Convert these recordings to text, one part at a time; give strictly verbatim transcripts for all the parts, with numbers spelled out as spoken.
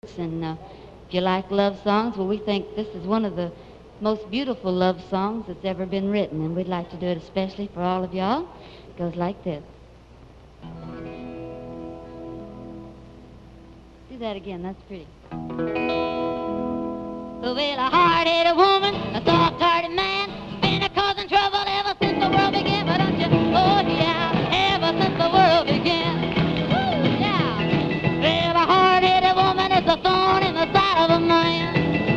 And uh, if you like love songs, well, we think this is one of the most beautiful love songs that's ever been written, and we'd like to do it especially for all of y'all. It goes like this. Do that again, that's pretty. Well, a hard-headed woman, a soft-hearted man, been a causing trouble ever since the world began, but don't you? Oh, yeah, ever since the world began. Woo, yeah. Well, a hard-headed woman is a thorn in the side of a man.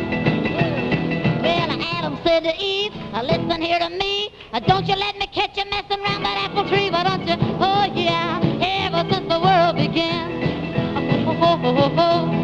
Well, Adam said to Eve, uh, listen here to me, uh, don't you let me catch you messing around that apple tree, but don't you? Oh, yeah, ever since the world began. Oh, oh, oh, oh, oh.